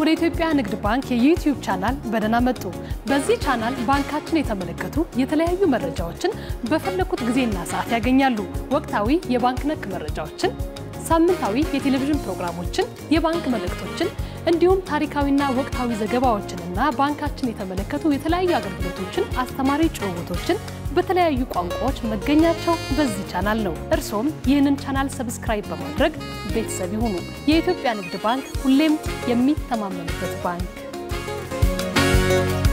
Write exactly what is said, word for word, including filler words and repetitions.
ወደ ኢትዮጵያ ንግድ ባንክ የዩቲዩብ ቻናል በደህና መጡ። በዚህ ቻናል ባንካችን የተመለከቱ የተለያዩ መረጃዎችን በፈለኩት ጊዜና ሰዓት ያገኛሉ። ወቅታዊ የባንክ ነክ መረጃዎችን፣ ሳምንታዊ የቴሌቪዥን ፕሮግራሞችን፣ የባንክ መልእክቶችን እንዲሁም ታሪካዊና ወቅታዊ ዘገባዎችንና ባንካችን የተመለከቱ የተለያዩ አገልግሎቶችን፣ አስተማሪ ጭውውቶችን በተለያዩ ቋንቋዎች መገኛቸው በዚህ ቻናል ነው። እርሶም ይህንን ቻናል ሰብስክራይብ በማድረግ ቤተሰብ ይሁኑ። የኢትዮጵያ ንግድ ባንክ ሁሌም የሚተማመኑበት ባንክ።